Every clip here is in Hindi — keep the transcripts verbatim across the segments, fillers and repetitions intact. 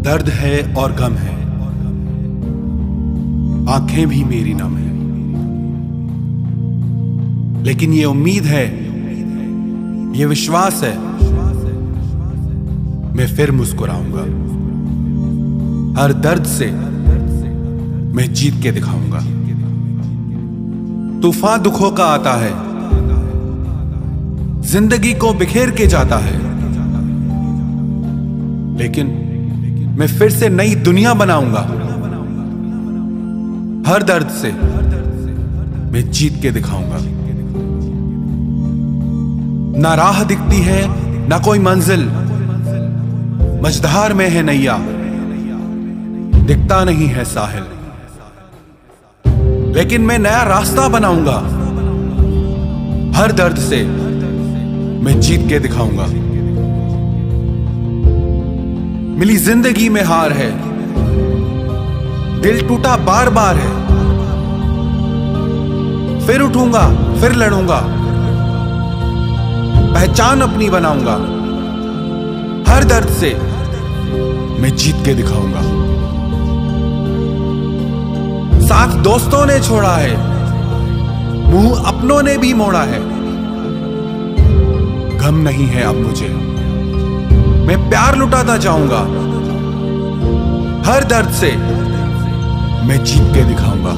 दर्द है और गम है, आंखें भी मेरी नम है, लेकिन ये उम्मीद है, ये विश्वास है, मैं फिर मुस्कुराऊंगा। हर दर्द से मैं जीत के दिखाऊंगा। तूफान दुखों का आता है, जिंदगी को बिखेर के जाता है, लेकिन मैं फिर से नई दुनिया बनाऊंगा। हर दर्द से मैं जीत के दिखाऊंगा। ना राह दिखती है ना कोई मंजिल, मझधार में है नैया, दिखता नहीं है साहिल, लेकिन मैं नया रास्ता बनाऊंगा। हर दर्द से मैं जीत के दिखाऊंगा। मिली जिंदगी में हार है, दिल टूटा बार बार है, फिर उठूंगा, फिर लड़ूंगा, पहचान अपनी बनाऊंगा। हर दर्द से मैं जीत के दिखाऊंगा। साथ दोस्तों ने छोड़ा है, मुंह अपनों ने भी मोड़ा है, गम नहीं है अब मुझे, मैं प्यार लुटाता जाऊंगा। हर दर्द से मैं जीत के दिखाऊंगा।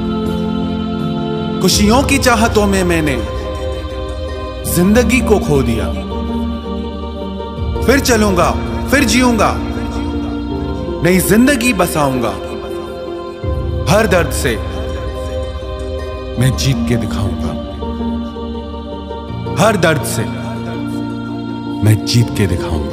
खुशियों की चाहतों में मैंने जिंदगी को खो दिया, फिर चलूंगा, फिर जीऊंगा, नई जिंदगी बसाऊंगा। हर दर्द से मैं जीत के दिखाऊंगा। हर दर्द से मैं जीत के दिखाऊंगा।